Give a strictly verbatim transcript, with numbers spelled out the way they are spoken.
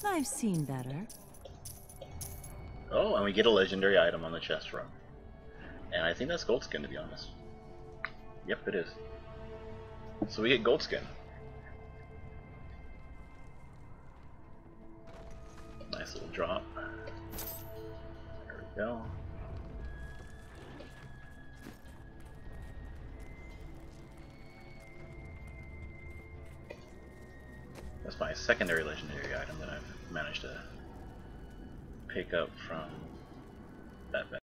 I've seen better. Oh, and we get a legendary item on the chest room. And I think that's gold skin, to be honest. Yep, it is. So we get gold skin. Nice little drop. There we go. That's my secondary legendary item that I've managed to pick up from that